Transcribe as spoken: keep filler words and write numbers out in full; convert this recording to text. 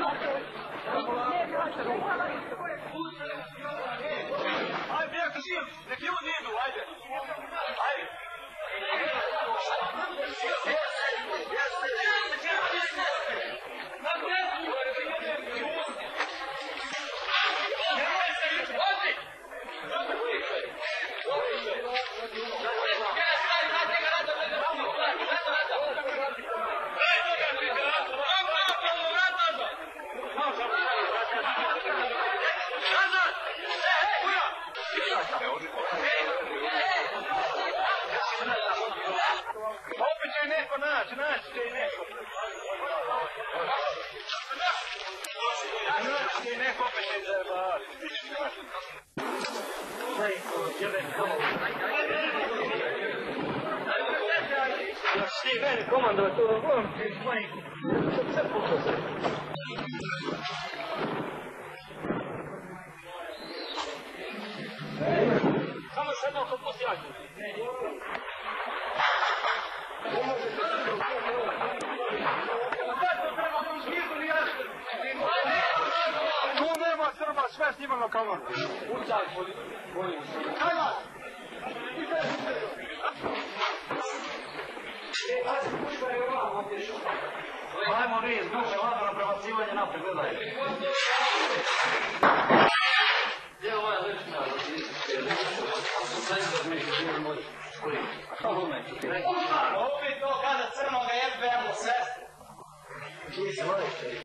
Ajde, ja kažem, nek ljudi idu, ajde. Ajde. Opet će neko naći, naći će i neko. Naći će i neko, opet će zajebavati. Ja si ti meni komandovat to da govorim, ti s majkom. Sve poslao. Samo se jednom kod posjađu. Tu nema Srba, sve snimano kamar. Ucaj, boli. Kamar! Ajmo riz, duše, lako na prebacivanje napred, gledaj. Gdje je ovaj lična? Opet to kada crnoga jebemo sve.